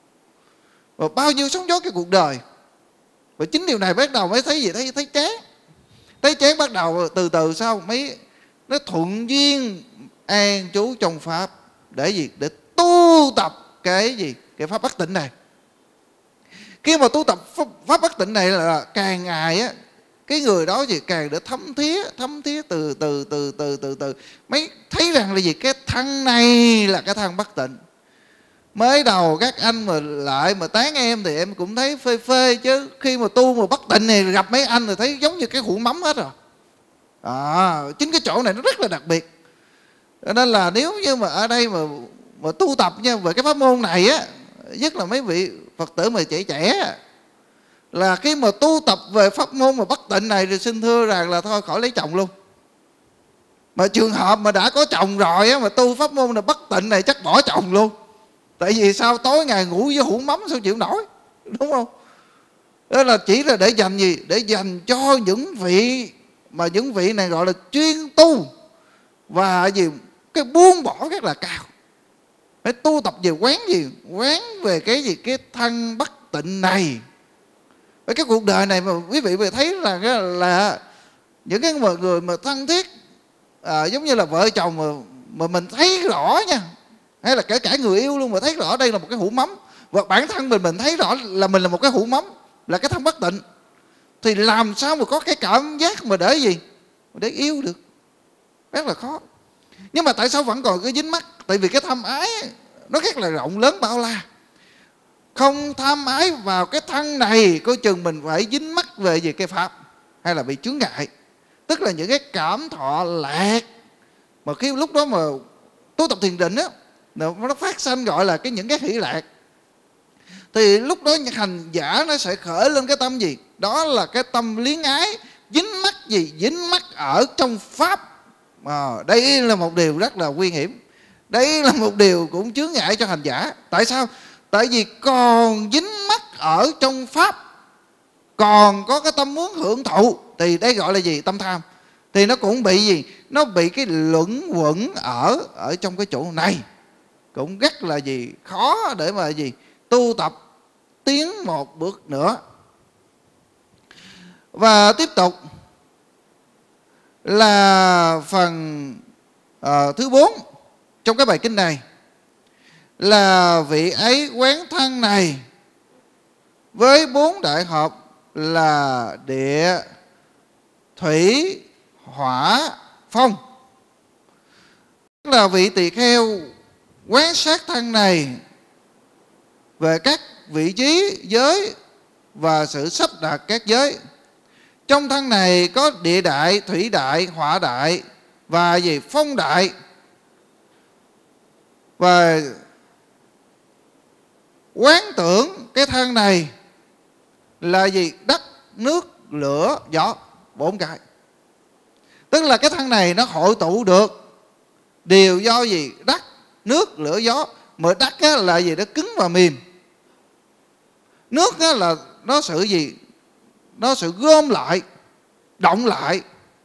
và bao nhiêu sóng gió cái cuộc đời. Và chính điều này bắt đầu mới thấy gì, thấy chán. Thấy chán bắt đầu từ từ sau mấy nó thuận duyên an trú trong pháp để gì, để tu tập cái gì, cái pháp bất tịnh này. Khi mà tu tập pháp bất tịnh này là càng ngày á, cái người đó gì càng để thấm thía từ từ mới thấy rằng là gì, cái thân này là cái thân bất tịnh. Mới đầu các anh mà lại mà tán em thì em cũng thấy phê phê, chứ khi mà tu mà bất tịnh này gặp mấy anh thì thấy giống như cái hũ mắm hết rồi. Chính cái chỗ này nó rất là đặc biệt. Cho nên là nếu như mà ở đây mà tu tập nha, về cái pháp môn này á, nhất là mấy vị Phật tử mà trẻ là khi mà tu tập về pháp môn mà bất tịnh này thì xin thưa rằng là thôi khỏi lấy chồng luôn. Mà trường hợp mà đã có chồng rồi á, mà tu pháp môn là bất tịnh này chắc bỏ chồng luôn. Tại vì sao, tối ngày ngủ với hũ mắm sao chịu nổi, đúng không? Đó là chỉ là để dành gì, để dành cho những vị mà những vị này gọi là chuyên tu và gì cái buông bỏ rất là cao. Phải tu tập về quán gì, quán về cái gì, cái thân bất tịnh này. Với cái cuộc đời này mà quý vị thấy rằng là những cái người mà thân thiết giống như là vợ chồng mà mình thấy rõ nha, hay là kể cả người yêu luôn mà thấy rõ đây là một cái hũ mắm, và bản thân mình thấy rõ là mình là một cái hũ mắm, là cái thân bất tịnh, thì làm sao mà có cái cảm giác mà để gì, để yêu được, rất là khó. Nhưng mà tại sao vẫn còn cái dính mắc? Tại vì cái tham ái nó rất là rộng lớn bao la. Không tham ái vào cái thân này, coi chừng mình phải dính mắc về gì cái pháp, hay là bị chướng ngại. Tức là những cái cảm thọ lạc, mà khi lúc đó mà tu tập thiền định á, nó phát sanh gọi là những cái hỷ lạc, thì lúc đó hành giả nó sẽ khởi lên cái tâm gì? Đó là cái tâm luyến ái, dính mắc gì? Dính mắc ở trong pháp. Đây là một điều rất là nguy hiểm. Đây là một điều cũng chướng ngại cho hành giả. Tại sao? Tại vì còn dính mắc ở trong pháp, còn có cái tâm muốn hưởng thụ, thì đây gọi là gì? Tâm tham. Thì nó cũng bị gì? Nó bị cái luẩn quẩn ở trong cái chỗ này. Cũng rất là gì? Khó để mà gì? Tu tập tiến một bước nữa. Và tiếp tục là phần thứ 4 trong cái bài kinh này, là vị ấy quán thân này với 4 đại hợp là địa, thủy, hỏa, phong. Tức là vị tỳ kheo quán sát thân này về các vị trí giới và sự sắp đặt các giới. Trong thân này có địa đại, thủy đại, hỏa đại và gì? Phong đại. Và quán tưởng cái thân này là gì? Đất, nước, lửa, gió, 4 cái. Tức là cái thân này nó hội tụ được đều do gì? Đất, nước, lửa, gió. Mà đất là gì? Nó cứng và mềm. Nước là nó sự gì? Nó sự gom lại, động lại.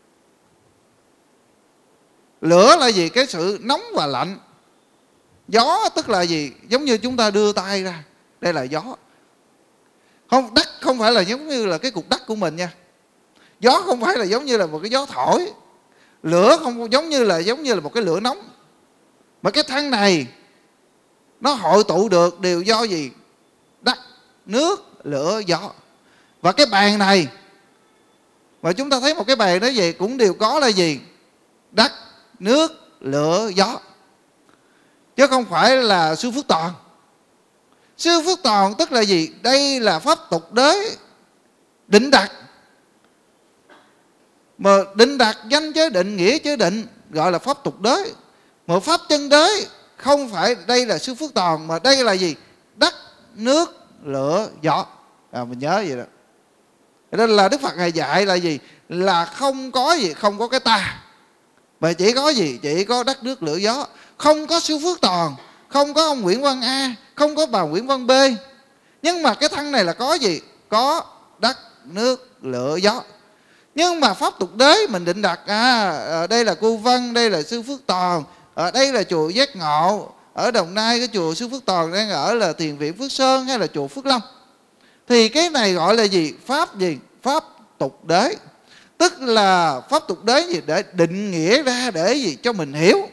Lửa là gì? Cái sự nóng và lạnh. Gió tức là gì? Giống như chúng ta đưa tay ra, đây là gió. Không, đất không phải là giống như là cái cục đất của mình nha. Gió không phải là giống như là một cái gió thổi. Lửa không giống như là một cái lửa nóng. Mà cái thân này nó hội tụ được đều do gì? Đất, nước, lửa, gió. Và cái bàn này, mà chúng ta thấy một cái bàn đó gì cũng đều có là gì? Đất, nước, lửa, gió. Chứ không phải là sư Phước Toàn. Sư Phước Toàn tức là gì? Đây là pháp tục đế định đặc. Mà định đạt danh giới định, nghĩa giới định gọi là pháp tục đới. Mà pháp chân đới không phải đây là sư phước toàn, mà đây là gì? Đất, nước, lửa, gió. Mình nhớ vậy đó. Nên là Đức Phật Ngài dạy là gì? Là không có gì, không có cái ta, mà chỉ có gì? Chỉ có đất, nước, lửa, gió. Không có sư Phước Toàn, không có ông Nguyễn Văn A, không có bà Nguyễn Văn B. Nhưng mà cái thân này là có gì? Có đất, nước, lửa, gió. Nhưng mà pháp tục đới mình định đặt ở đây là cô Văn, đây là sư Phước Toàn, ở đây là chùa Giác Ngộ, ở Đồng Nai cái chùa sư Phước Toàn đang ở là Thiền viện Phước Sơn hay là chùa Phước Long. Thì cái này gọi là gì? Pháp gì? Pháp tục đới. Tức là pháp tục đới gì? Để định nghĩa ra để gì? Cho mình hiểu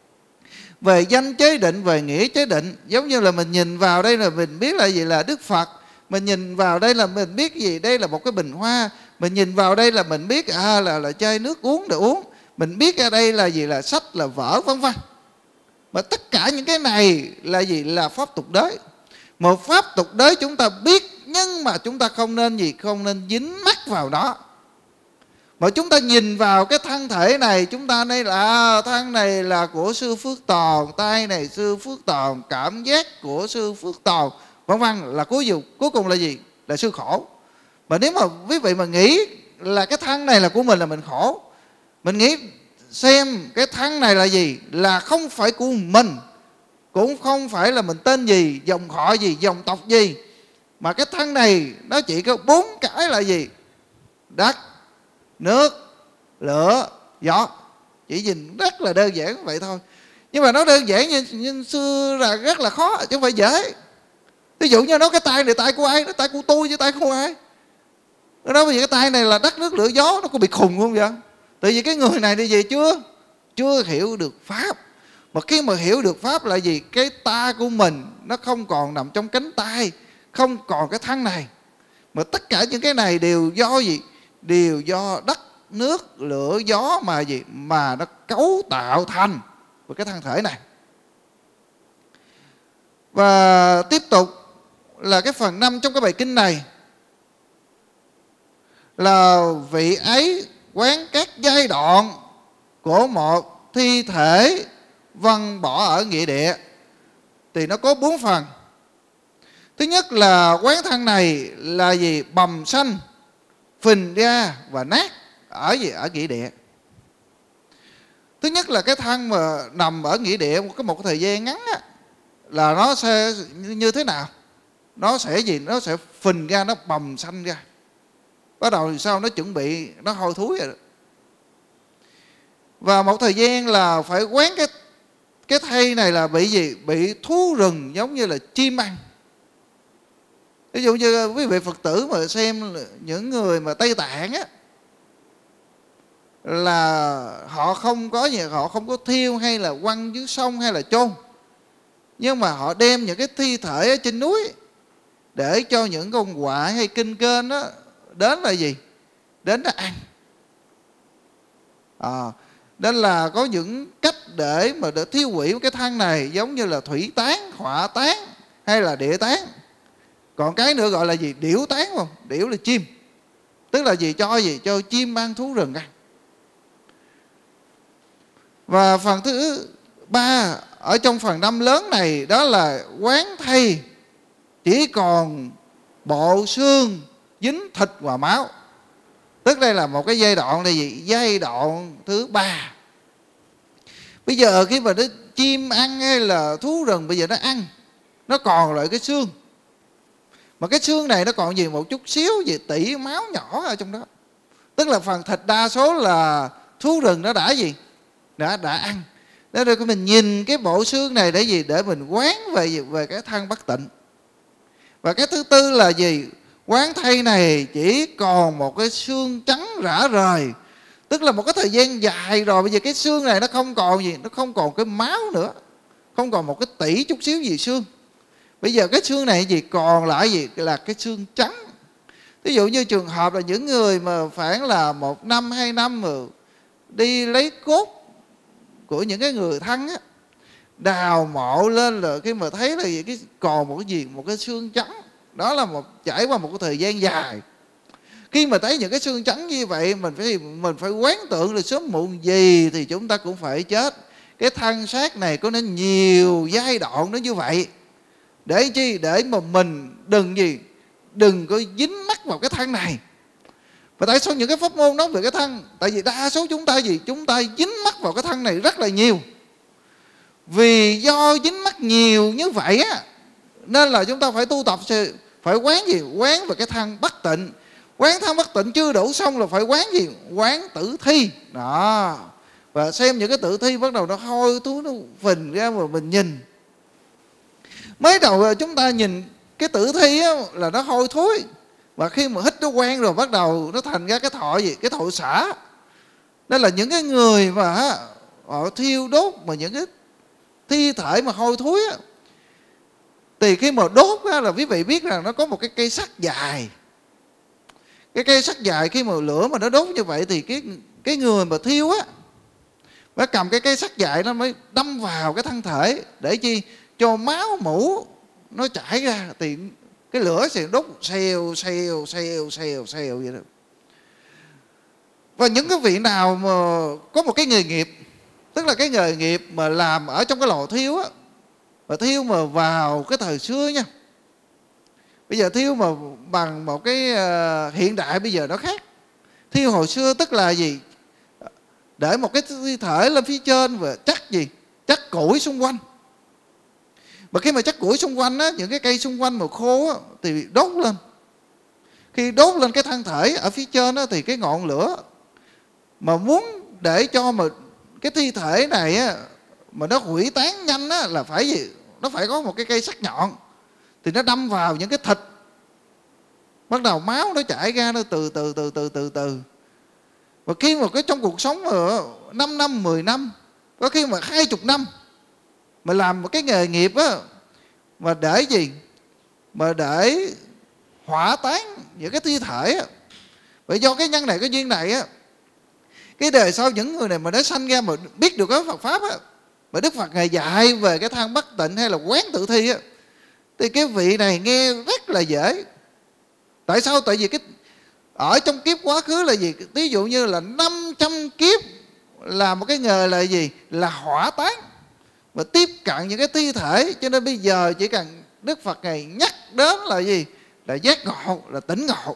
về danh chế định, về nghĩa chế định. Giống như là mình nhìn vào đây là mình biết là gì? Là Đức Phật. Mình nhìn vào đây là mình biết gì? Đây là một cái bình hoa. Mình nhìn vào đây là mình biết là chai nước uống để uống. Mình biết ở đây là gì? Là sách, là vở, vân vân. Mà tất cả những cái này là gì? Là pháp tục đới. Một pháp tục đới chúng ta biết, nhưng mà chúng ta không nên gì? Không nên dính mắc vào đó. Mà chúng ta nhìn vào cái thân thể này, chúng ta nói là thân này là của sư Phước Toàn, tay này sư Phước Toàn, cảm giác của sư Phước Toàn, vân vân, là cuối cùng là gì? Là sư khổ. Mà nếu mà quý vị mà nghĩ là cái thân này là của mình là mình khổ. Mình nghĩ xem cái thân này là gì? Là không phải của mình, cũng không phải là mình tên gì, dòng họ gì, dòng tộc gì, mà cái thân này nó chỉ có 4 cái là gì? Đất, nước, lửa, gió. Chỉ nhìn rất là đơn giản vậy thôi. Nhưng mà nó đơn giản nhưng xưa là rất là khó, chứ không phải dễ. Ví dụ như nói cái tay này tay của ai? Nó tay của tôi chứ tay của ai. Nó nói bây giờ cái tay này là đất, nước, lửa, gió, nó có bị khùng không vậy? Tại vì cái người này đi về chưa hiểu được Pháp. Mà khi mà hiểu được Pháp là gì? Cái ta của mình nó không còn nằm trong cánh tay, không còn cái thân này. Mà tất cả những cái này đều do gì? Đều do đất, nước, lửa, gió mà gì? Mà nó cấu tạo thành cái thân thể này. Và tiếp tục là cái phần 5 trong cái bài kinh này, là vị ấy quán các giai đoạn của một thi thể vân bỏ ở nghĩa địa. Thì nó có 4 phần. Thứ nhất là quán thân này là gì? Bầm xanh, phình ra và nát ở gì? Ở nghĩa địa. Thứ nhất là cái thân mà nằm ở nghĩa địa một thời gian ngắn á, là nó sẽ như thế nào? Nó sẽ gì? Nó sẽ phình ra, nó bầm xanh ra. Bắt đầu thì sao? Nó chuẩn bị, nó hôi thối rồi. Và một thời gian là phải quán cái thây này là bị gì? Bị thú rừng giống như là chim ăn. Ví dụ như quý vị Phật tử mà xem những người mà Tây Tạng á, là họ không có gì, họ không có thiêu hay là quăng dưới sông hay là chôn, nhưng mà họ đem những cái thi thể ở trên núi để cho những con quạ hay kinh kên đó đến là gì? Đến nó ăn. Nên là có những cách để mà để thiêu hủy cái thân này, giống như là thủy tán, hỏa tán hay là địa tán. Còn cái nữa gọi là gì? Điểu tán không? Điểu là chim. Tức là gì? Cho gì? Cho chim ăn, thú rừng ăn. Và phần thứ 3 ở trong phần 5 lớn này, đó là quán thây chỉ còn bộ xương dính thịt và máu. Tức đây là một cái giai đoạn là gì? Giai đoạn thứ 3. Bây giờ khi mà nó chim ăn hay là thú rừng bây giờ nó ăn, nó còn lại cái xương. Mà cái xương này nó còn gì? Một chút xíu gì tỉ máu nhỏ ở trong đó. Tức là phần thịt đa số là thú rừng nó đã gì? Đã ăn. Nên rồi mình nhìn cái bộ xương này để gì? Để mình quán về cái thân bất tịnh. Và cái thứ tư là gì? Quán thây này chỉ còn một cái xương trắng rã rời. Tức là một cái thời gian dài rồi, bây giờ cái xương này nó không còn gì? Nó không còn cái máu nữa, không còn một cái tỉ chút xíu gì xương. Bây giờ cái xương này gì? Còn lại gì? Là cái xương trắng. Ví dụ như trường hợp là những người mà khoảng là 1 năm 2 năm mà đi lấy cốt của những cái người thân á, đào mộ lên là khi mà thấy là gì? Còn một cái gì? Một cái xương trắng. Đó là trải qua một cái thời gian dài. Khi mà thấy những cái xương trắng như vậy, mình phải quán tưởng là sớm muộn gì thì chúng ta cũng phải chết. Cái thân xác này có nên nhiều giai đoạn nó như vậy. Để chi? Để mà mình đừng có dính mắc vào cái thân này. Và tại sao những cái pháp môn nói về cái thân? Tại vì đa số chúng ta dính mắc vào cái thân này rất là nhiều. Vì do dính mắc nhiều như vậy á, nên là chúng ta phải tu tập, phải quán gì? Quán về cái thân bất tịnh. Quán thân bất tịnh chưa đủ xong là phải quán gì? Quán tử thi đó. Và xem những cái tử thi bắt đầu nó hôi thối, nó phình ra mà mình nhìn. Mới đầu chúng ta nhìn cái tử thi á, là nó hôi thối. Và khi mà hít nó quen rồi bắt đầu nó thành ra cái thọ gì? Cái thọ xả. Đó là những cái người mà họ thiêu đốt mà những cái thi thể mà hôi thối á, thì khi mà đốt á, là quý vị biết rằng nó có một cái cây sắt dài. Cái cây sắt dài khi mà lửa mà nó đốt như vậy thì cái người mà thiêu á, nó cầm cái cây sắt dài nó mới đâm vào cái thân thể để chi? Cho máu mủ nó chảy ra thì cái lửa sẽ đốt xèo vậy đó. Và những cái vị nào mà có một cái nghề nghiệp, tức là cái nghề nghiệp mà làm ở trong cái lò thiêu á, và thiêu mà vào cái thời xưa nha, bây giờ thiêu mà bằng một cái hiện đại bây giờ nó khác. Thiêu hồi xưa tức là gì? Để một cái thi thể lên phía trên và chắc gì? Chắc củi xung quanh. Mà khi mà chắc củi xung quanh á, những cái cây xung quanh mà khô á, thì đốt lên. Khi đốt lên cái thân thể ở phía trên á, thì cái ngọn lửa mà muốn để cho mà cái thi thể này á, mà nó hủy tán nhanh á, là phải gì? Nó phải có một cái cây sắc nhọn. Thì nó đâm vào những cái thịt, bắt đầu máu nó chảy ra, nó từ từ. Và khi mà cái trong cuộc sống mà 5 năm, 10 năm, có khi mà 20 năm mà làm một cái nghề nghiệp á, mà để gì? Mà để hỏa tán những cái thi thể á. Bởi do cái nhân này, cái duyên này á, cái đời sau những người này mà nó sanh ra mà biết được cái Phật Pháp á, mà Đức Phật Ngài dạy về cái thân bất tịnh hay là quán tự thi á, thì cái vị này nghe rất là dễ. Tại sao? Tại vì cái ở trong kiếp quá khứ là gì? Ví dụ như là 500 kiếp là một cái nghề là gì? Là hỏa tán và tiếp cận những cái thi thể. Cho nên bây giờ chỉ cần Đức Phật Ngài nhắc đến là gì? Là giác ngộ, là tỉnh ngộ.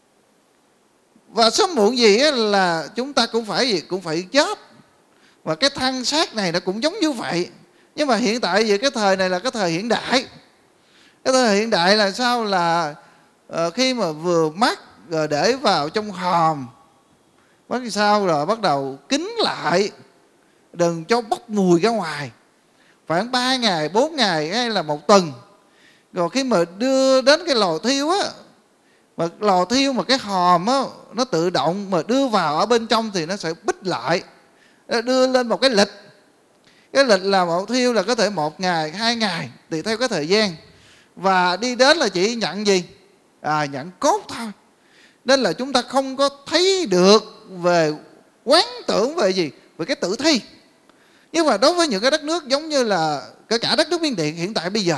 Và sớm muộn gì là chúng ta cũng phải gì? Cũng phải chết. Và cái thân xác này nó cũng giống như vậy. Nhưng mà hiện tại vì cái thời này là cái thời hiện đại. Cái thời hiện đại là sao? Là khi mà vừa mắc rồi để vào trong hòm, bắt sao rồi bắt đầu kín lại, đừng cho bốc mùi ra ngoài, khoảng 3 ngày, 4 ngày hay là 1 tuần. Rồi khi mà đưa đến cái lò thiêu á, mà lò thiêu mà cái hòm á, nó tự động mà đưa vào ở bên trong thì nó sẽ bít lại, đưa lên một cái lịch. Cái lịch là lò thiêu là có thể 1 ngày, 2 ngày tùy theo cái thời gian. Và đi đến là chỉ nhận gì? Nhận cốt thôi. Nên là chúng ta không có thấy được về quán tưởng về gì? Về cái tử thi. Nhưng mà đối với những cái đất nước giống như là kể cả đất nước Miến Điện hiện tại bây giờ,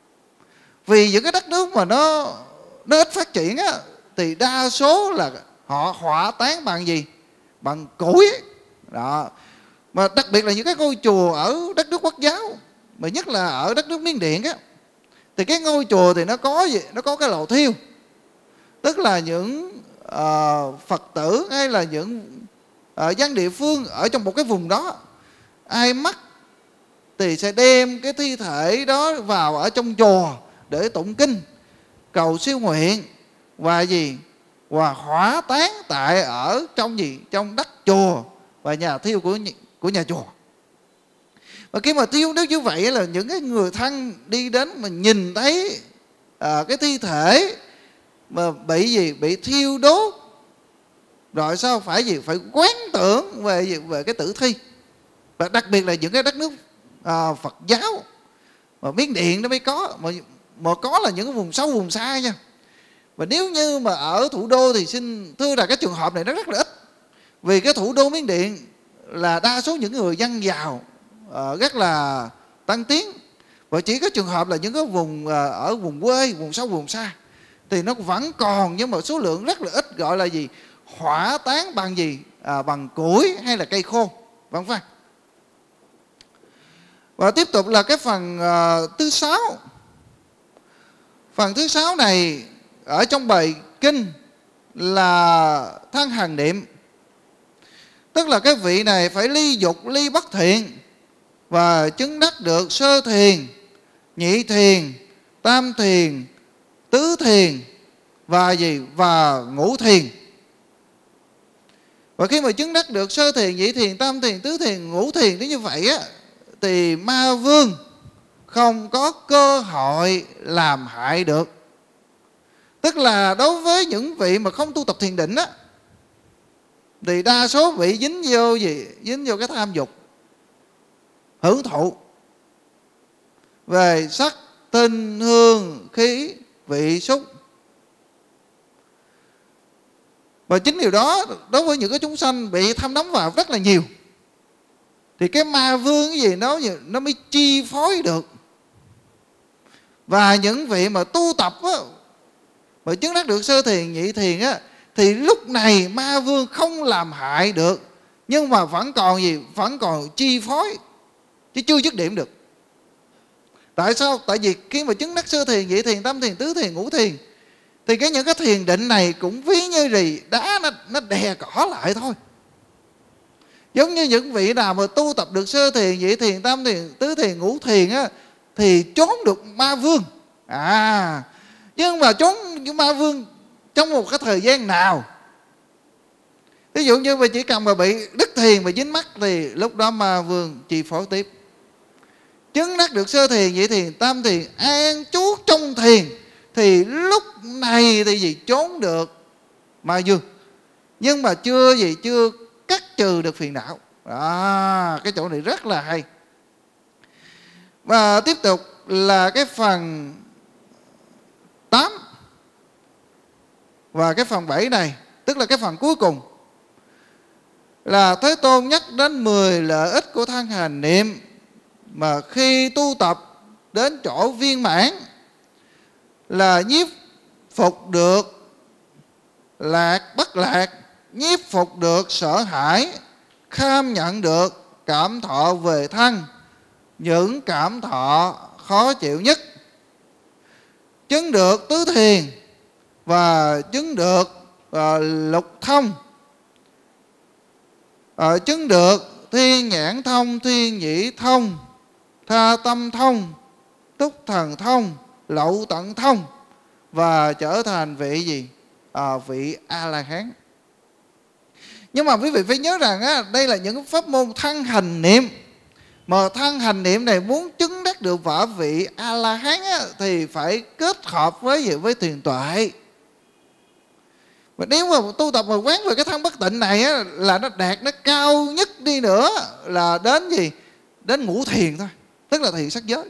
vì những cái đất nước mà nó ít phát triển á, thì đa số là họ hỏa tán bằng gì? Bằng củi đó. Mà đặc biệt là những cái ngôi chùa ở đất nước Quốc giáo, mà nhất là ở đất nước Miến Điện á, thì cái ngôi chùa thì nó có gì? Nó có cái lò thiêu. Tức là những Phật tử hay là những dân địa phương ở trong một cái vùng đó, ai mắc thì sẽ đem cái thi thể đó vào ở trong chùa để tụng kinh, cầu siêu nguyện và gì? Và hỏa tán tại ở trong gì? Trong đất chùa và nhà thiêu của nhà chùa. Và khi mà thiêu nếu như vậy là những cái người thân đi đến mà nhìn thấy cái thi thể mà bị gì? Bị thiêu đốt rồi sao phải gì? Phải quán tưởng về gì? Về cái tử thi. Và đặc biệt là những cái đất nước Phật giáo mà Miến Điện nó mới có, mà có là những cái vùng sâu vùng xa nha. Và nếu như mà ở thủ đô thì xin thưa là cái trường hợp này nó rất là ít. Vì cái thủ đô Miến Điện là đa số những người dân giàu, rất là tăng tiến. Và chỉ có trường hợp là những cái vùng ở vùng quê, vùng sâu vùng xa, thì nó vẫn còn, nhưng mà số lượng rất là ít, gọi là gì? Hỏa táng bằng gì? Bằng củi hay là cây khô, vân vân. Và tiếp tục là cái phần thứ 6. Phần thứ 6 này ở trong bài kinh là than hằng niệm. Tức là cái vị này phải ly dục ly bất thiện và chứng đắc được sơ thiền, nhị thiền, tam thiền, tứ thiền và gì? Và ngũ thiền. Và khi mà chứng đắc được sơ thiền, nhị thiền, tam thiền, tứ thiền, ngũ thiền như vậy á, thì ma vương không có cơ hội làm hại được. Tức là đối với những vị mà không tu tập thiền định á, thì đa số vị dính vô gì? Dính vô cái tham dục, hưởng thụ về sắc, tinh, hương, khí, vị, xúc. Và chính điều đó đối với những cái chúng sanh bị tham đắm vào rất là nhiều, thì cái ma vương cái gì nó mới chi phối được. Và những vị mà tu tập á, mà chứng đắc được sơ thiền, nhị thiền á, thì lúc này ma vương không làm hại được, nhưng mà vẫn còn gì? Vẫn còn chi phối, chứ chưa dứt điểm được. Tại sao? Tại vì khi mà chứng đắc sơ thiền, nhị thiền, tam thiền, tứ thiền, ngũ thiền, thì những cái thiền định này cũng ví như gì? Đá nó đè cỏ lại thôi. Giống như những vị nào mà tu tập được sơ thiền, nhị thiền, tam thiền, tứ thiền, ngũ thiền á, thì trốn được ma vương. Nhưng mà trốn ma vương trong một cái thời gian nào? Ví dụ như mà chỉ cần mà bị đứt thiền, mà dính mắc, thì lúc đó ma vương chi phối tiếp. Chứng đắc được sơ thiền, nhị thiền, tam thiền, an trú trong thiền, thì lúc này thì gì? Trốn được ma vương, nhưng mà chưa cắt trừ được phiền não. Cái chỗ này rất là hay. Và tiếp tục là cái phần 8 và cái phần 7 này, tức là cái phần cuối cùng, là Thế Tôn nhắc đến 10 lợi ích của than hành niệm, mà khi tu tập đến chỗ viên mãn là nhiếp phục được lạc bất lạc, nhiếp phục được sợ hãi, kham nhận được cảm thọ về thân, những cảm thọ khó chịu nhất, chứng được tứ thiền và chứng được lục thông, chứng được thiên nhãn thông, thiên nhĩ thông, tha tâm thông, túc thần thông, lậu tận thông, và trở thành vị gì? Vị A-la-hán. Nhưng mà quý vị phải nhớ rằng á, đây là những pháp môn thân hành niệm. Mà thân hành niệm này muốn chứng đắc được quả vị A-la-hán á, thì phải kết hợp với thiền tuệ. Và nếu mà tu tập mà quán về cái thân bất tịnh này á, là nó đạt nó cao nhất đi nữa là đến gì? Đến ngũ thiền thôi, tức là thiền sắc giới.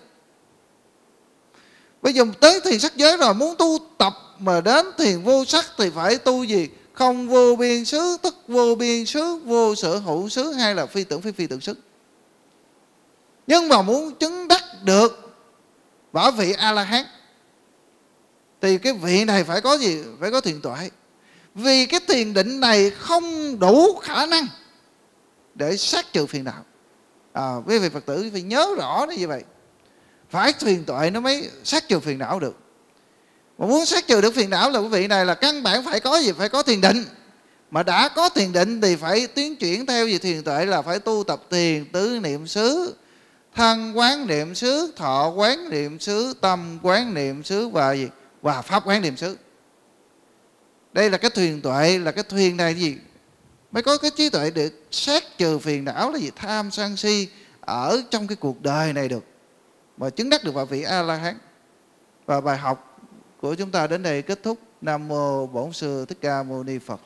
Bây giờ tới thiền sắc giới rồi, muốn tu tập mà đến thiền vô sắc thì phải tu gì? Không vô biên xứ, tức vô biên xứ, vô sở hữu xứ, hay là phi tưởng phi tưởng xứ. Nhưng mà muốn chứng đắc được quả vị A-la-hán thì cái vị này phải có gì? Phải có thiền tuệ. Vì cái thiền định này không đủ khả năng để sát trừ phiền não. Quý vị Phật tử phải nhớ rõ như vậy. Phải thiền tuệ nó mới sát trừ phiền não được. Mà muốn sát trừ được phiền não là quý vị này là căn bản phải có gì? Phải có thiền định. Mà đã có thiền định thì phải tiến chuyển theo gì? Thiền tuệ là phải tu tập thiền tứ niệm xứ, thân quán niệm xứ, thọ quán niệm xứ, tâm quán niệm xứ và gì? Và pháp quán niệm xứ. Đây là cái thiền tuệ, là cái thuyền này gì? Mới có cái trí tuệ để sát trừ phiền não là gì? Tham sân si ở trong cái cuộc đời này được, và chứng đắc được vào vị A-la-hán. Và bài học của chúng ta đến đây kết thúc. Nam mô Bổn Sư Thích Ca Mâu Ni Phật.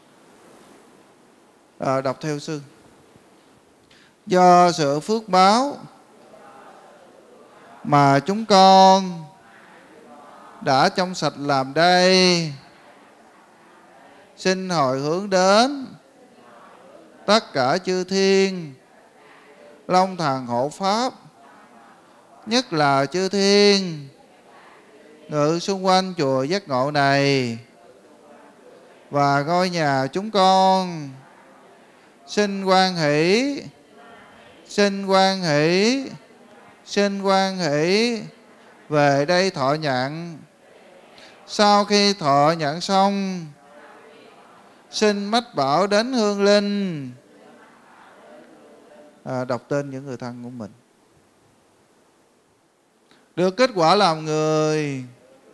Đọc theo sư. Do sự phước báo mà chúng con đã trong sạch làm đây, xin hồi hướng đến tất cả chư thiên, long thần hộ pháp, nhất là chư thiên ngự xung quanh chùa Giác Ngộ này và ngôi nhà chúng con. Xin hoan hỷ, xin hoan hỷ, xin hoan hỷ về đây thọ nhận. Sau khi thọ nhận xong, xin mách bảo đến hương linh. Đọc tên những người thân của mình. Được kết quả làm người,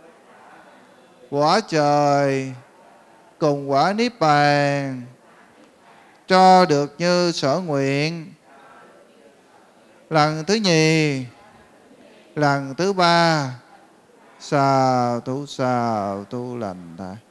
quả trời cùng quả niết bàn, cho được như sở nguyện. Lần thứ nhì, lần thứ ba, xào tu lành thai.